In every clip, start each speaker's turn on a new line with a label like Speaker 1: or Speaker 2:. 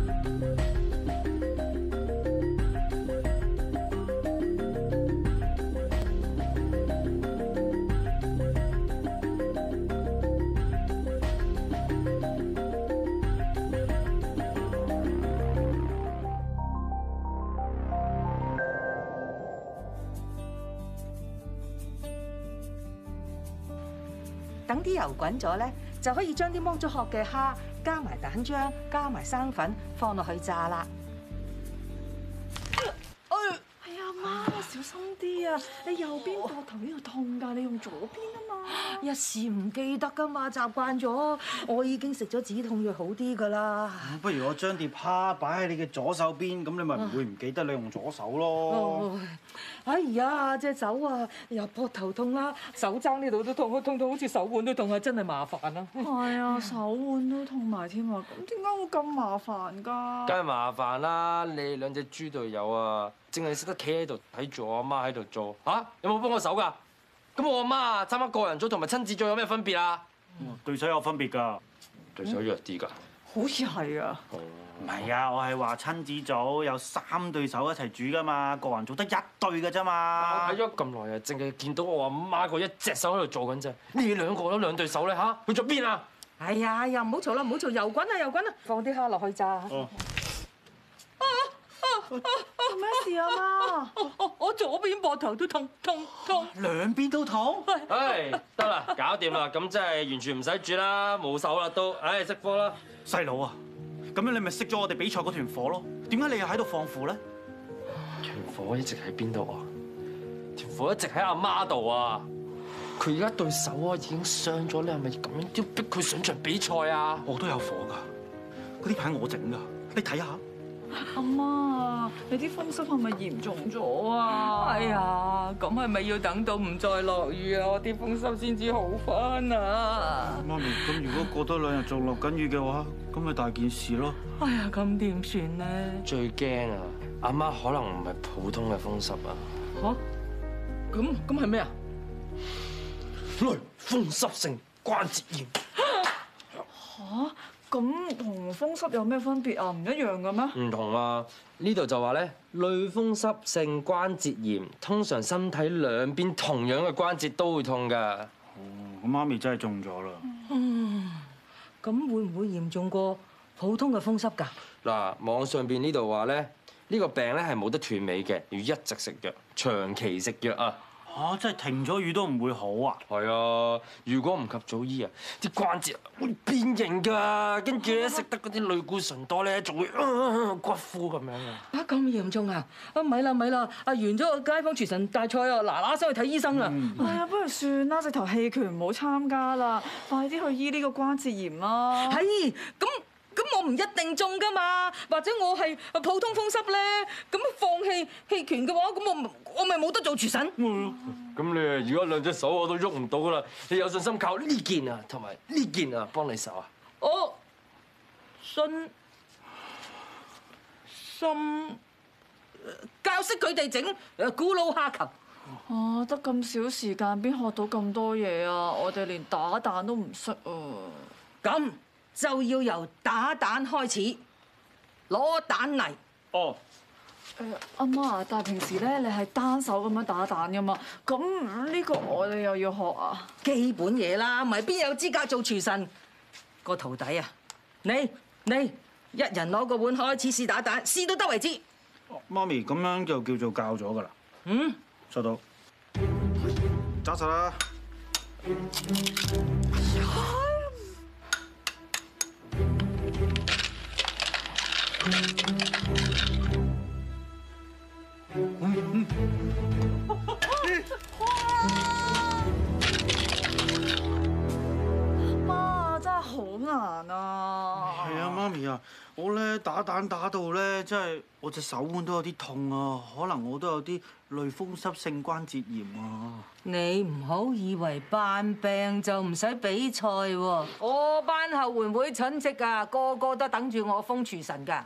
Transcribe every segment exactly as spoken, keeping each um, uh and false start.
Speaker 1: 等啲油滾咗咧，就可以將啲剝咗殼嘅蝦加埋蛋漿、加埋生粉放落去炸啦。
Speaker 2: 哎呀媽，小心啲啊！你右邊膊頭呢度痛㗎，你用左邊啊嘛。
Speaker 1: 一時唔記得㗎嘛，習慣咗。我已經食咗止痛藥好啲㗎啦。
Speaker 3: 不如我將碟蝦擺喺你嘅左手邊，咁你咪唔會唔記得你用左手咯。
Speaker 1: 哦，哎呀，隻手啊，又膊頭痛啦，手踭呢度都痛，痛到好似手腕都痛啊，真係麻煩啊！
Speaker 2: 係啊，手腕都痛埋添啊！咁點解會咁麻煩㗎？
Speaker 4: 梗係麻煩啦！你兩隻豬隊友啊，淨係識得企喺度睇住我阿媽喺度做嚇，有冇幫過手㗎？咁我阿媽啊，參加個人組同埋親子組有咩分別啊？
Speaker 3: 對手有分別㗎，
Speaker 4: 對手弱啲㗎。
Speaker 2: 好似係啊。
Speaker 3: 唔係啊，我係話親子組有三對手一齊煮㗎嘛，個人組得一對㗎啫嘛。
Speaker 4: 我睇咗咁耐啊，淨係見到我阿媽個一隻手喺度做緊啫。你兩個都兩對手咧嚇，去咗邊啊？
Speaker 1: 哎呀，又唔好嘈啦，唔好嘈，油滾啊，油滾啊，放啲蝦落去炸。
Speaker 3: 哦。
Speaker 2: 咩事啊媽？
Speaker 1: 我我左邊膊頭都痛痛痛。
Speaker 3: 兩邊都痛？
Speaker 4: 唉，得啦，搞掂啦，咁即係完全唔使煮啦，冇手啦都，唉，熄火啦。
Speaker 3: 細佬啊，咁樣你咪熄咗我哋比賽嗰團火咯？點解你又喺度放負咧？
Speaker 4: 團火一直喺邊度啊？團火一直喺阿媽度啊！佢而家對手啊已經傷咗，你係咪咁樣要逼佢上場比賽啊？
Speaker 3: 我都有火㗎，嗰啲牌我整㗎，你睇下。
Speaker 2: 阿媽，你啲風濕係咪嚴重咗啊？
Speaker 1: 哎呀，咁係咪要等到唔再落雨啊？我啲風濕先至好返啊！
Speaker 3: 媽咪，咁如果過多兩日仲落緊雨嘅話，咁咪大件事咯。
Speaker 1: 哎呀，咁點算咧？
Speaker 4: 最驚啊！阿媽可能唔係普通嘅風濕啊！
Speaker 1: 嚇？咁咁係咩啊？
Speaker 4: 類風濕性關節炎。
Speaker 2: 嚇？咁同風濕有咩分別啊？唔一樣嘅咩？
Speaker 4: 唔同啊！呢度就話咧，類風濕性關節炎通常身體兩邊同樣嘅關節都會痛㗎。
Speaker 3: 哦，咁媽咪真係中咗啦。
Speaker 1: 嗯，咁會唔會嚴重過普通嘅風濕㗎？
Speaker 4: 嗱，網上邊呢度話咧，呢個病咧係冇得斷尾嘅，要一直食藥，長期食藥啊！
Speaker 3: 嚇，真係停咗雨都唔會好啊！
Speaker 4: 係啊，如果唔及早醫啊，啲關節會變形㗎，跟住咧食得嗰啲類固醇多咧，仲會骨枯咁樣啊！
Speaker 1: 啊，咁嚴重啊！啊，咪啦咪啦！啊，完咗個街坊廚神大賽啊，嗱嗱聲去睇醫生啦！
Speaker 2: 哎呀，不如算啦，直頭棄權唔好參加啦，快啲去醫呢個關節炎啦！
Speaker 1: 係咁。咁我唔一定中㗎嘛，或者我係普通風濕咧，咁放棄棄權嘅話，咁我我咪冇得做廚神。
Speaker 4: 咁你啊，如果兩隻手我都喐唔到㗎啦，你有信心靠呢件啊同埋呢件啊幫你手啊？
Speaker 1: 我信心教識佢哋整誒古老蝦球。
Speaker 2: 哦，得咁少時間，邊學到咁多嘢啊？我哋連打蛋都唔識啊！
Speaker 1: 咁就要由打蛋開始，攞蛋泥。
Speaker 3: 哦。
Speaker 2: 誒，阿媽，但係平時咧，你係單手咁樣打蛋噶嘛？咁呢個我哋又要學啊？
Speaker 1: 基本嘢啦，唔係邊有資格做廚神？個徒弟啊，你你一人攞個碗開始試打蛋，試到得為止。
Speaker 3: 媽咪，咁樣就叫做教咗㗎啦。
Speaker 1: 嗯，
Speaker 3: 收到。揸實啦。
Speaker 2: 媽，真係好難啊！
Speaker 3: 係啊，媽咪啊，我咧打蛋打到咧，真係我隻手腕都有啲痛啊，可能我都有啲類風濕性關節炎啊。
Speaker 1: 你唔好以為扮病就唔使比賽喎，我班後援會親戚啊，個個都等住我封廚神㗎。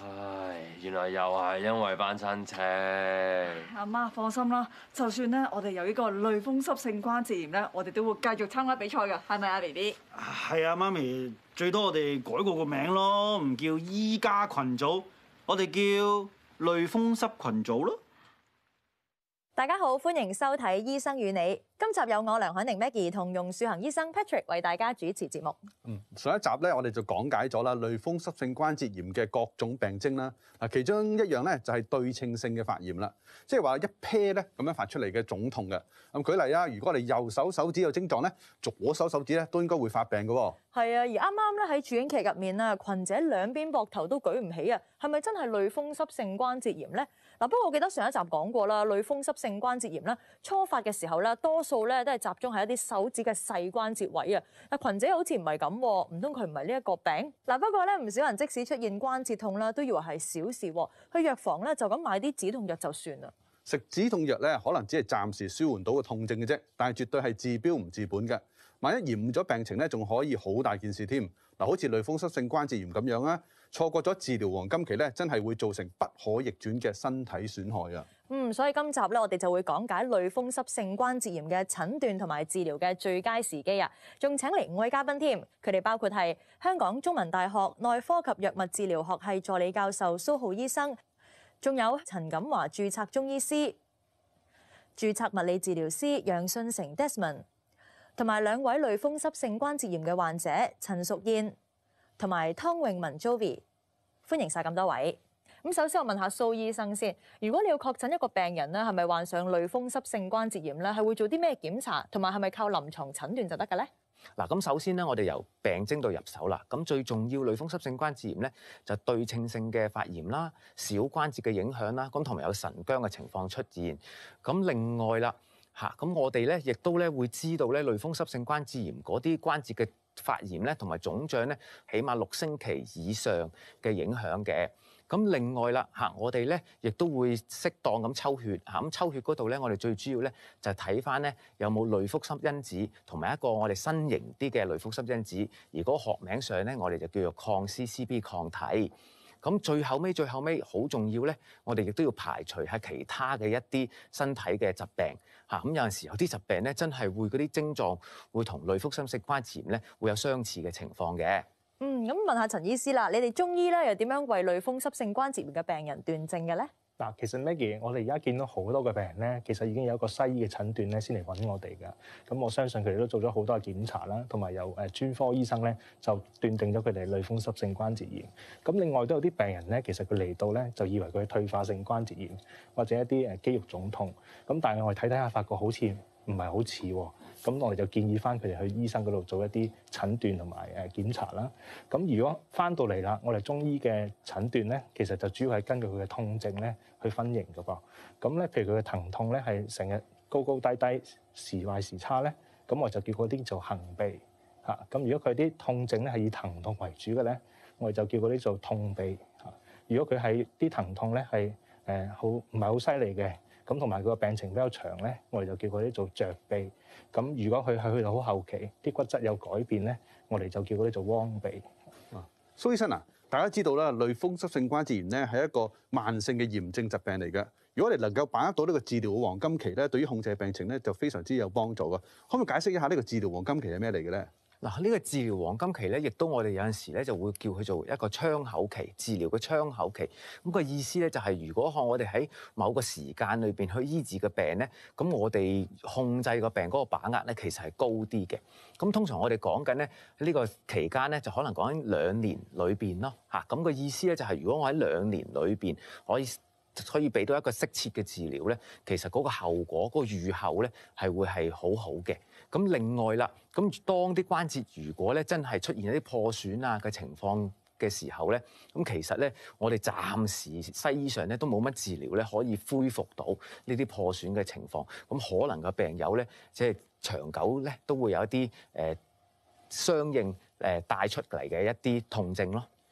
Speaker 4: 唉，原來又係因為班親戚。
Speaker 2: 阿媽放心啦，就算咧我哋有呢個類風濕性關節炎咧，我哋都會繼續參加比賽㗎，係咪啊 B B？
Speaker 3: 係啊，媽咪，最多我哋改過個名咯，唔叫醫家群組，我哋叫類風濕群組咯。
Speaker 5: 大家好，歡迎收睇《醫生與你》。今集有我梁凱寧 Maggie 同容樹恒醫生 Patrick 為大家主持節目。
Speaker 6: 嗯，上一集咧，我哋就講解咗啦類風濕性關節炎嘅各種病徵啦。嗱，其中一樣咧就係對稱性嘅發炎啦，即係話一 pair 咧咁樣發出嚟嘅腫痛嘅。咁舉例啊，如果我哋右手手指有症狀咧，左手手指咧都應該會發病嘅喎。
Speaker 5: 係啊，而啱啱咧喺住院期入面啊，群姐兩邊膊頭都舉唔起啊，係咪真係類風濕性關節炎咧？嗱，不過我記得上一集講過啦，類風濕性關節炎咧初發嘅時候咧，多數咧都係集中喺一啲手指嘅細關節位啊。但群姐好似唔係咁喎，唔通佢唔係呢一個病？嗱，不過咧唔少人即使出現關節痛啦，都以為係小事喎，去藥房咧就咁買啲止痛藥就算啦。
Speaker 6: 食止痛藥咧，可能只係暫時舒緩到個痛症嘅啫，但係絕對係治標唔治本嘅。萬一延誤咗病情咧，仲可以好大件事添。嗱，好似類風濕性關節炎咁樣啊，錯過咗治療黃金期咧，真係會造成不可逆轉嘅身體損害啊！
Speaker 5: 嗯，所以今集咧，我哋就會講解類風濕性關節炎嘅診斷同埋治療嘅最佳時機啊！仲請嚟五位嘉賓添，佢哋包括係香港中文大學內科及藥物治療學系助理教授蘇浩醫生，仲有陳錦華註冊中醫師、註冊物理治療師楊信成 Desmond， 同埋兩位類風濕性關節炎嘅患者陳淑燕同埋湯詠雯 Jovi， 歡迎晒咁多位。咁首先我問下蘇醫生先，如果你要確診一個病人咧，係咪患上類風濕性關節炎咧，係會做啲咩檢查，同埋係咪靠臨床診斷就得嘅咧？
Speaker 7: 嗱，咁首先咧，我哋由病徵度入手啦。咁最重要類風濕性關節炎咧，就對稱性嘅發炎啦、小關節嘅影響啦，咁同埋有晨僵嘅情況出現。咁另外啦，嚇咁我哋咧亦都咧會知道咧類風濕性關節炎嗰啲關節嘅發炎咧同埋腫脹咧，起碼六星期以上嘅影響嘅。咁另外啦嚇，我哋咧亦都會適當咁抽血嚇，咁抽血嗰度咧，我哋最主要咧就係睇翻咧有冇類風濕因子，同埋一個我哋新型啲嘅類風濕因子，而嗰個學名上咧，我哋就叫做抗 C C B 抗體。咁最後尾最後尾好重要咧，我哋亦都要排除下其他嘅一啲身體嘅疾病嚇。咁有陣時有啲疾病咧，真係會嗰啲症狀會同類風濕性關節炎咧會有相似嘅情況嘅。
Speaker 5: 嗯，咁問下陳醫師啦，你哋中醫咧又點樣為類風濕性關節炎嘅病人斷症嘅咧？
Speaker 8: 嗱，其實 Maggie，我哋而家見到好多嘅病人咧，其實已經有一個西醫嘅診斷咧，先嚟揾我哋㗎。咁我相信佢哋都做咗好多嘅檢查啦，同埋由誒專科醫生咧就斷定咗佢哋類風濕性關節炎。咁另外都有啲病人咧，其實佢嚟到咧就以為佢係退化性關節炎或者一啲誒肌肉腫痛。咁但係我哋睇睇下，發覺好似唔係好似喎。咁我哋就建議翻佢哋去醫生嗰度做一啲診斷同埋誒檢查啦。咁如果翻到嚟啦，我哋中醫嘅診斷咧，其實就主要係根據佢嘅痛症咧去分型㗎噃。咁咧，譬如佢嘅疼痛咧係成日高高低低、時壞時差咧，咁我就叫嗰啲做行痹嚇。咁如果佢啲痛症咧係以疼痛為主嘅咧，我哋就叫嗰啲做痛痹嚇。如果佢係啲疼痛咧係誒好唔係好犀利嘅，咁同埋佢個病情比較長咧，我哋就叫嗰啲做着痹。咁如果佢係去到好後期，啲骨質有改變咧，我哋就叫嗰啲做汪痹。
Speaker 6: 啊，蘇醫生啊，大家知道啦，類風濕性關節炎咧係一個慢性嘅炎症疾病嚟嘅。如果你能夠把握到呢個治療嘅黃金期咧，對於控制病情咧就非常之有幫助嘅。可唔可以解釋一下呢個治療黃金期係咩嚟嘅咧？
Speaker 7: 嗱，呢個治療黃金期咧，亦都我哋有陣時咧就會叫佢做一個窗口期，治療嘅窗口期。咁個意思咧就係，如果我哋喺某個時間裏邊去醫治個病咧，咁我哋控制個病嗰個把握咧，其實係高啲嘅。咁通常我哋講緊咧呢個期間咧，就可能講緊兩年裏邊咯嚇。咁個意思咧就係，如果我喺兩年裏邊可以可以俾到一個適切嘅治療咧，其實嗰個後果、嗰個預後咧係會係好好嘅。咁另外啦，咁當啲關節如果咧真係出現一啲破損啊嘅情況嘅時候咧，咁其實咧我哋暫時西醫上咧都冇乜治療咧可以恢復到呢啲破損嘅情況。咁可能個病友咧即係長久咧都會有一啲誒相應誒帶出嚟嘅一啲痛症咯。
Speaker 5: 嗯，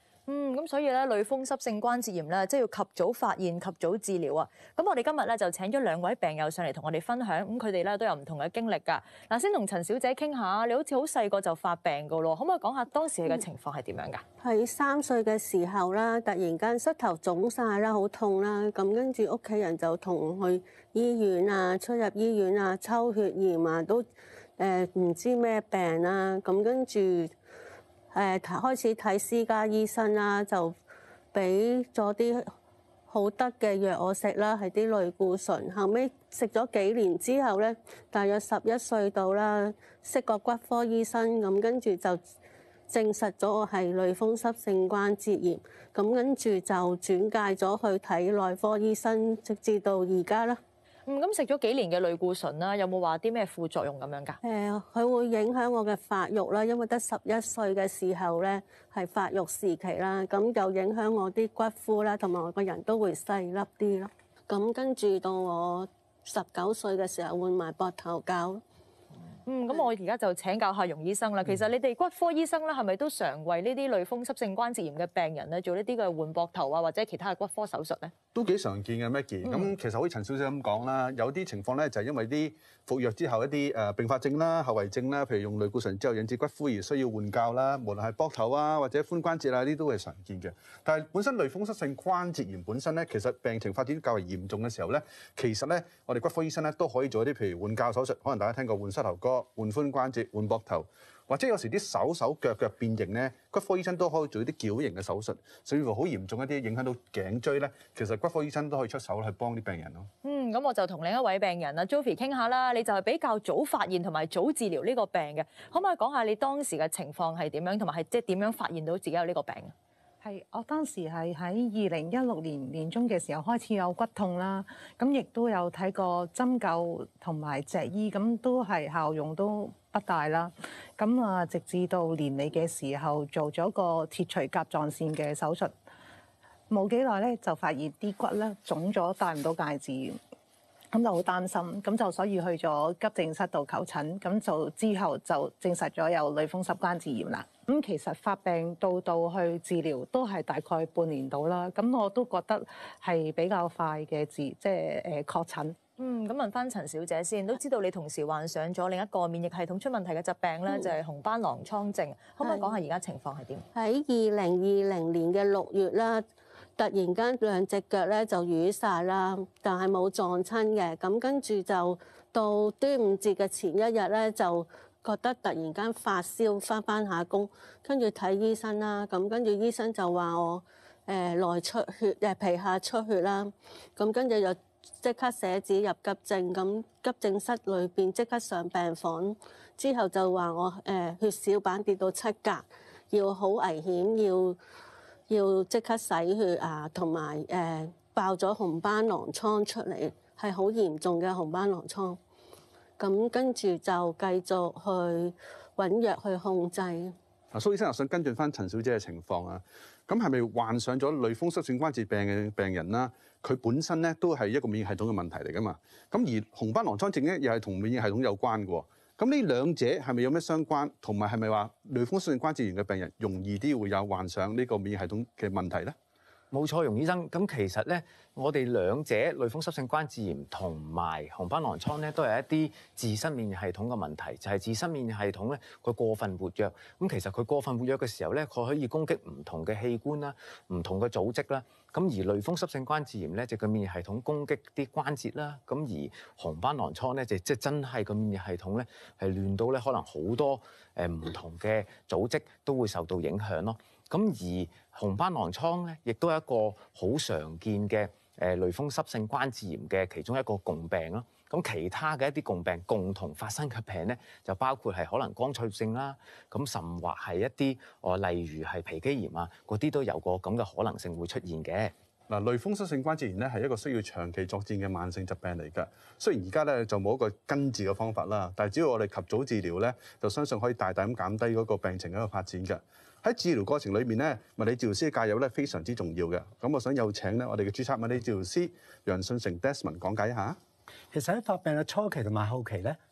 Speaker 5: 嗯，咁所以咧，類風濕性關節炎咧，即係要及早發現、及早治療啊。咁我哋今日咧就請咗兩位病友上嚟同我哋分享，咁佢哋咧都有唔同嘅經歷㗎。嗱，先同陳小姐傾下，你好似好細個就發病㗎咯，可唔可以講下當時嘅情況係點樣㗎？
Speaker 9: 喺三歲嘅時候啦，突然間膝頭腫晒啦，好痛啦，咁跟住屋企人就同去醫院啊，出入醫院啊，抽血驗啊，都誒唔知咩病啦，咁跟住誒開始睇私家醫生啦，就俾咗啲好得嘅藥我食啦，係啲類固醇。後尾食咗幾年之後咧，大約十一歲到啦，識個骨科醫生，咁跟住就證實咗我係類風濕性關節炎，咁跟住就轉介咗去睇內科醫生，直至到而家啦。
Speaker 5: 嗯，咁食咗幾年嘅類固醇啦，有冇話啲咩副作用咁樣㗎？
Speaker 9: 誒，佢會影響我嘅發育啦，因為得十一歲嘅時候咧係發育時期啦，咁就影響我啲骨膚啦，同埋我個人都會細粒啲咯。咁跟住到我十九歲嘅時候換埋膊頭膠。
Speaker 5: 嗯，咁我而家就請教下容醫生啦。其實你哋骨科醫生咧，係咪都常為呢啲類風濕性關節炎嘅病人咧做呢啲嘅換膊頭啊，或者其他嘅骨科手術咧？
Speaker 6: 都幾常見嘅 Maggie。咁、嗯、其實好似陳小姐咁講啦，有啲情況咧就係因為啲服藥之後一啲誒併發症啦、後遺症啦，譬如用類固醇之後引致骨枯而需要換膠啦，無論係膊頭啊或者髖關節啊，呢啲都係常見嘅。但係本身類風濕性關節炎本身咧，其實病情發展較為嚴重嘅時候咧，其實咧我哋骨科醫生咧都可以做一啲譬如換膠手術，可能大家聽過換膝頭哥、換髖關節、換膊頭，或者有時啲手手腳腳變形咧，骨科醫生都可以做啲矯形嘅手術，甚至乎好嚴重一啲影響到頸椎咧，其實骨科醫生都可以出手去幫啲病人咯。
Speaker 5: 嗯，咁我就同另一位病人啊 Joey 傾下啦，你就係比較早發現同埋早治療呢個病嘅，可唔可以講下你當時嘅情況係點樣，同埋係即係點樣發現到自己有呢個病？
Speaker 10: 係，我當時係喺二零一六年年中嘅時候開始有骨痛啦，咁亦都有睇過針灸同埋脊醫，咁都係效用都不大啦。咁啊，直至到年尾嘅時候做咗個切除甲狀腺嘅手術，冇幾耐咧就發現啲骨咧腫咗，戴唔到戒指。咁就好擔心，咁就所以去咗急症室度求診，咁就之後就證實咗有類風濕關節炎啦。咁其實發病到到去治療都係大概半年到啦，咁我都覺得係比較快嘅治，即係誒確診。
Speaker 5: 嗯，咁問翻陳小姐先，都知道你同時患上咗另一個免疫系統出問題嘅疾病咧，嗯、就係紅斑狼瘡症，可唔可以講下而家情況係點？
Speaker 9: 喺二零二零年嘅六月啦。突然間兩隻腳咧就瘀晒啦，但係冇撞親嘅。咁跟住就到端午節嘅前一日咧，就覺得突然間發燒，翻翻下工，跟住睇醫生啦。咁跟住醫生就話我誒內出血，誒皮下出血啦。咁跟住就即刻寫紙入急症，咁急症室裏邊即刻上病房，之後就話我誒血小板跌到七格，要好危險，要。要即刻洗血啊，同埋誒爆咗紅斑狼瘡出嚟，係好嚴重嘅紅斑狼瘡。咁跟住就繼續去揾藥去控制。
Speaker 6: 啊，蘇醫生又想跟進翻陳小姐嘅情況啊。咁係咪患上咗類風濕性關節病嘅病人啦？佢本身咧都係一個免疫系統嘅問題嚟㗎嘛。咁而紅斑狼瘡症咧又係同免疫系統有關嘅喎。咁呢兩者係咪有咩相關？同埋係咪話類風濕性關節炎嘅病人容易啲會有患上呢個免疫系統嘅問題咧？
Speaker 7: 冇錯，容醫生。咁其實咧，我哋兩者類風濕性關節炎同埋紅斑狼瘡咧，都係一啲自身免疫系統嘅問題，就係、是、自身免疫系統咧，佢過分活躍。咁其實佢過分活躍嘅時候咧，佢可以攻擊唔同嘅器官啦、唔同嘅組織啦。咁而類風濕性關節炎咧，就個免疫系統攻擊啲關節啦。咁而紅斑狼瘡咧，就即係真係個免疫系統咧係亂到咧，可能好多誒唔同嘅組織都會受到影響咯。咁而紅斑狼瘡咧，亦都係一個好常見嘅誒類風濕性關節炎嘅其中一個共病咯。咁其他嘅一啲共病共同發生嘅病咧，就包括係可能乾脆症啦，咁甚或係一啲哦，例如係皮肌炎啊，嗰啲都有個咁嘅可能性會出現嘅。
Speaker 6: 嗱，類風濕性關節炎咧係一個需要長期作戰嘅慢性疾病嚟㗎。雖然而家咧就冇一個根治嘅方法啦，但係只要我哋及早治療咧，就相信可以大大咁減低嗰個病情嘅一個發展㗎。喺治療過程裏面咧，物理治療師嘅介入咧非常之重要嘅。咁我想有請咧我哋嘅註冊物理治療師楊信成 Desmond 講解一下。
Speaker 11: 其實喺發病嘅初期同埋後期咧，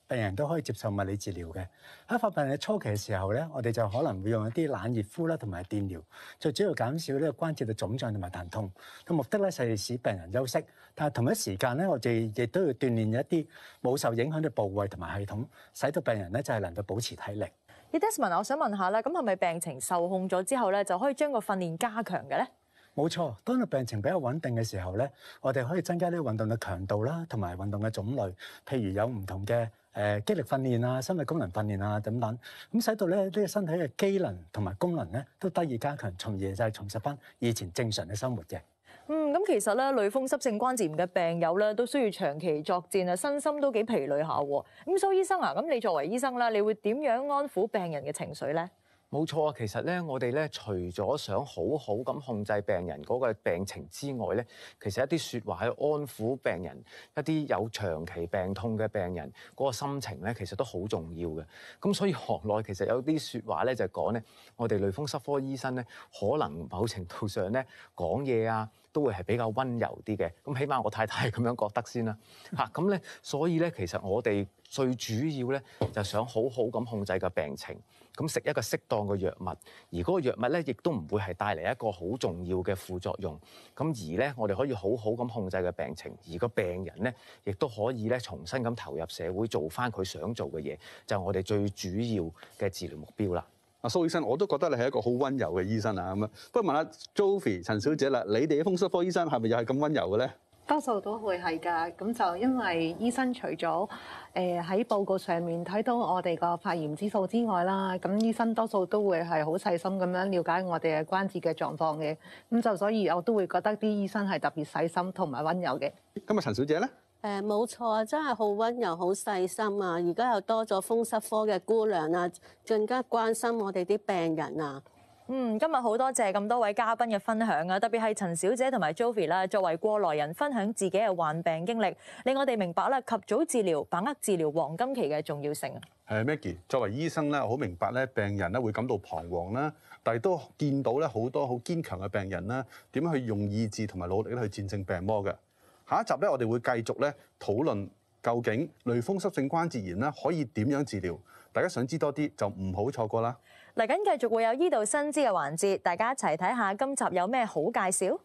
Speaker 11: 病人都可以接受物理治療嘅。喺發病嘅初期嘅時候咧，我哋就可能會用一啲冷熱敷啦，同埋電療，最主要減少呢個關節嘅腫脹同埋疼痛。個目的咧係使病人休息，但係同一時間咧，我哋亦都要鍛鍊一啲冇受影響嘅部位同埋系統，使到病人咧就係能夠保持體力。
Speaker 5: Desmond，我想問下咧，咁係咪病情受控咗之後咧，就可以將個訓練加強嘅咧？
Speaker 11: 冇錯，當個病情比較穩定嘅時候咧，我哋可以增加呢個運動嘅強度啦，同埋運動嘅種類，譬如有唔同嘅誒肌力訓練啊、心肺功能訓練啊等等，咁使到咧呢個身體嘅機能同埋功能咧都得以加強，從而就係重拾翻以前正常嘅生活嘅。
Speaker 5: 嗯，咁其實咧，類風濕性關節炎嘅病友咧都需要長期作戰啊，身心都幾疲累下喎。咁蘇醫生啊，咁你作為醫生啦，你會點樣安撫病人嘅情緒咧？
Speaker 7: 冇錯啊，其實咧，我哋咧除咗想好好咁控制病人嗰個病情之外咧，其實一啲説話去安撫病人，一啲有長期病痛嘅病人嗰個心情咧，其實都好重要嘅。咁所以行內其實有啲説話咧就係講咧，我哋類風濕科醫生咧，可能某程度上咧講嘢啊，都會係比較温柔啲嘅。咁起碼我太太係咁樣覺得先啦。嚇咁咧，所以咧其實我哋最主要咧就想好好咁控制個病情。咁食一個適當嘅藥物，而嗰個藥物咧，亦都唔會係帶嚟一個好重要嘅副作用。咁而咧，我哋可以好好咁控制個病情，而個病人咧，亦都可以咧重新咁投入社會，做翻佢想做嘅嘢，就係我哋最主要嘅治療目標啦。
Speaker 6: 阿蘇醫生，我都覺得你係一個好温柔嘅醫生啊咁樣。不過問下 Joey 陳小姐啦，你哋嘅風濕科醫生係咪又係咁温柔嘅咧？
Speaker 10: 多數都會係㗎，咁就因為醫生除咗誒喺報告上面睇到我哋個發炎指數之外啦，咁醫生多數都會係好細心咁樣了解我哋嘅關節嘅狀況嘅，咁就所以我都會覺得啲醫生係特別細心同埋温柔嘅。
Speaker 6: 咁啊，陳小姐咧？
Speaker 9: 誒冇錯啊，真係好温柔、好細心啊！而家又多咗風濕科嘅姑娘啊，更加關心我哋啲病人啊。
Speaker 5: 嗯，今日好多謝咁多位嘉賓嘅分享啊，特別係陳小姐同埋 Joey 啦，作為過來人分享自己嘅患病經歷，令我哋明白咧及早治療、把握治療黃金期嘅重要性。
Speaker 6: 係 Maggie，作為醫生咧，我好明白咧病人咧會感到彷徨啦，但係都見到咧好多好堅強嘅病人啦，點樣去用意志同埋努力咧去戰勝病魔嘅。下一集咧，我哋會繼續咧討論究竟類風濕性關節炎咧可以點樣治療。大家想知多啲就唔好錯過啦。
Speaker 5: 嚟緊繼續會有醫道新知嘅環節，大家一齊睇下今集有咩好介紹。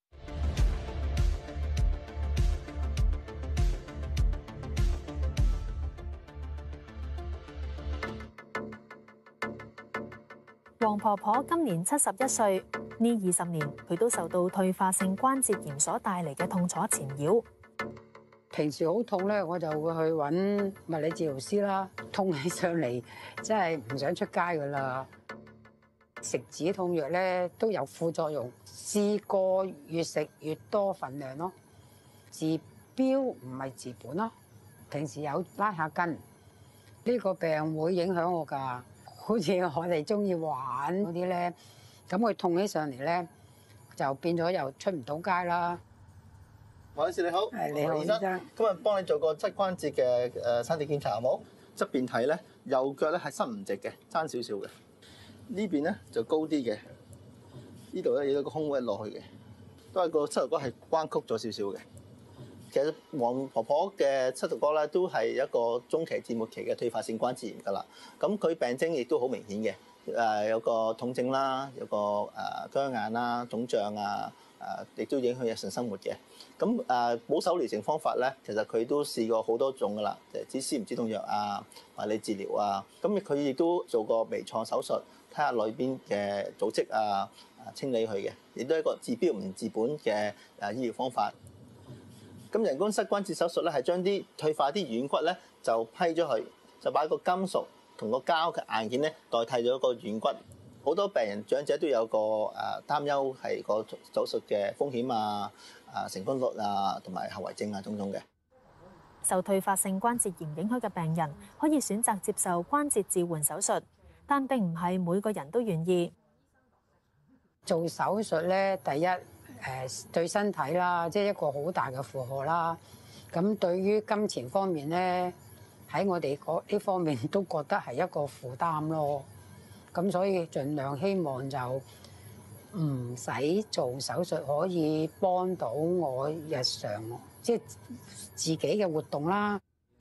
Speaker 12: 黃婆婆今年七十一歲，呢二十年佢都受到退化性關節炎所帶嚟嘅痛楚纏繞。
Speaker 13: 平時好痛咧，我就會去揾物理治療師啦。痛起上嚟，真係唔想出街噶啦。食止痛藥咧都有副作用，試過越食越多份量咯。治標唔係治本咯。平時有拉下筋，呢個病會影響我㗎。好似我哋中意玩嗰啲咧，咁佢痛起上嚟咧，就變咗又出唔到街啦。
Speaker 14: 黃女士你好，
Speaker 13: 係你好醫生，
Speaker 14: 今日幫你做個膝關節嘅誒身體檢查好冇？側邊睇咧，右腳咧係伸唔直嘅，爭少少嘅。呢邊咧就高啲嘅，呢度咧有一個空位落去嘅，都係個膝頭哥係彎曲咗少少嘅。其實黃婆婆嘅膝頭哥咧都係一個中期至末期嘅退化性關節炎㗎啦。咁佢病徵亦都好明顯嘅，誒有個痛症啦，有個誒僵硬啦、腫脹啊。誒，亦都影響日常生活嘅。咁誒，保守療程方法咧，其實佢都試過好多種噶啦，誒，止痠唔止痛藥啊，物理治療啊。咁佢亦都做過微創手術，睇下裏邊嘅組織啊，清理佢嘅，亦都係一個治標唔治本嘅誒醫療方法。咁人工膝關節手術咧，係將啲退化啲軟骨咧就批咗佢，就擺個金屬同個膠嘅硬件咧代替咗個軟骨。好多病人長者都有個誒擔憂係個手術嘅風險啊、啊成功率啊同埋後遺症啊種種嘅。
Speaker 12: 受退化性關節炎影響嘅病人可以選擇接受關節置換手術，但並唔係每個人都願意
Speaker 13: 做手術咧。第一誒對身體啦，即係一個好大嘅負荷啦。咁對於金錢方面咧，喺我哋嗰呢方面都覺得係一個負擔咯。咁所以盡量希望就唔使做手術，可以幫到我日常即係自己嘅活動啦。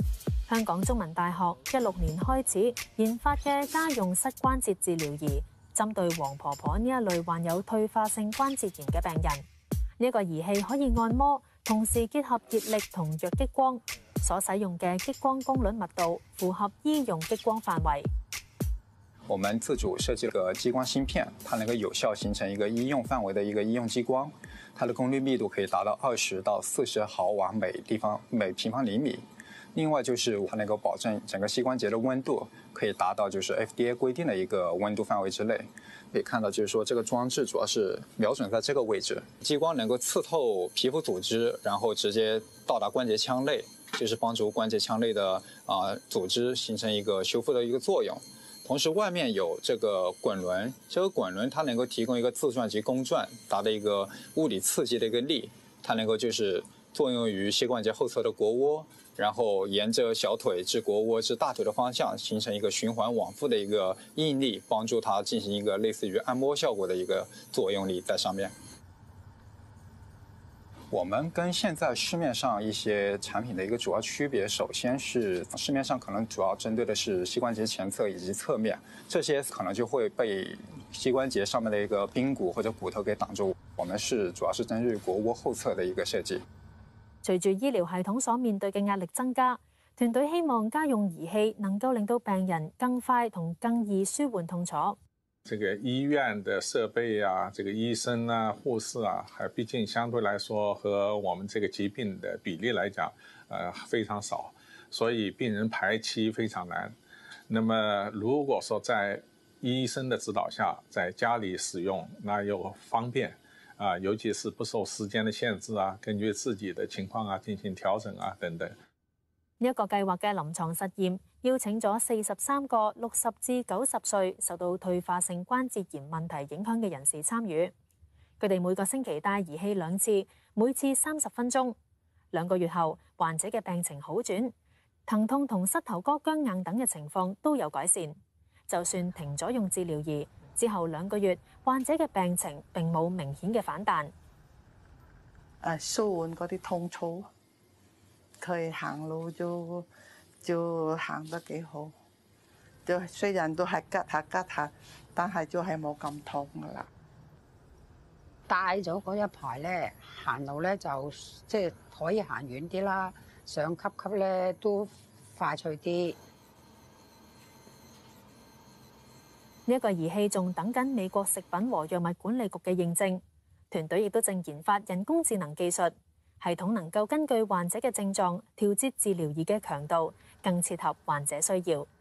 Speaker 12: 香港中文大學一六年開始研發嘅家用膝關節治療儀，針對黃婆婆呢一類患有退化性關節炎嘅病人。呢一個儀器可以按摩，同時結合熱力同弱激光，所使用嘅激光功率密度符合醫用激光範圍。
Speaker 15: 我們自主設計了個激光芯片，它能夠有效形成一個醫用範圍的一個醫用激光，它的功率密度可以達到二十到四十毫瓦每地方每平方厘米。另外就是它能夠保證整個膝關節的溫度可以達到就是 F D A 規定的一個溫度範圍之內。可以看到就是說這個裝置主要是瞄準在這個位置，激光能夠刺透皮膚組織，然後直接到達關節腔內，就是幫助關節腔內的啊、呃、組織形成一個修復的一個作用。同時外面有這個滾輪，這個滾輪它能夠提供一個自轉及公轉，達到一個物理刺激的一個力，它能夠就是作用於膝關節後側的膕窩，然後沿着小腿至膕窩至大腿的方向，形成一個循環往復的一個應力，幫助它進行一個類似於按摩效果的一個作用力在上面。我們跟現在市面上一些產品的一個主要區別，首先是市面上可能主要針對的是膝關節前側以及側面，這些可能就會被膝關節上面的一個髕骨或者骨頭給擋住。我們是主要是針對膕窩後側的一個設計。
Speaker 12: 隨住醫療系統所面對嘅壓力增加，團隊希望家用儀器能夠令到病人更快同更易舒緩痛楚。
Speaker 16: 這個醫院的設備啊，這個醫生啊、護士啊，還畢竟相對來說和我們這個疾病的比例來講，呃，非常少，所以病人排期非常難。那麼如果說在醫生的指導下，在家裡使用，那又方便啊，尤其是不受時間的限制啊，根據自己的情況啊進行調整啊等等。
Speaker 12: 呢一個計劃嘅臨床實驗邀請咗四十三個六十至九十歲受到退化性關節炎問題影響嘅人士參與。佢哋每個星期戴儀器兩次，每次三十分鐘。兩個月後，患者嘅病情好轉，疼痛同膝頭哥僵硬等嘅情況都有改善。就算停咗用治療儀之後兩個月，患者嘅病情並冇明顯嘅反彈。
Speaker 17: 誒，舒緩嗰啲痛楚。佢行路就就行得幾好，就雖然都係吉下吉下，但係就係冇咁痛噶啦。
Speaker 13: 戴咗嗰一排咧，行路咧就即係可以行遠啲啦，上級級咧都快脆啲。
Speaker 12: 呢一個儀器仲等緊美國食品和藥物管理局嘅認證，團隊亦都正研發人工智能技術。系統能夠根據患者嘅症狀調節治療儀嘅強度，更切合患者需要。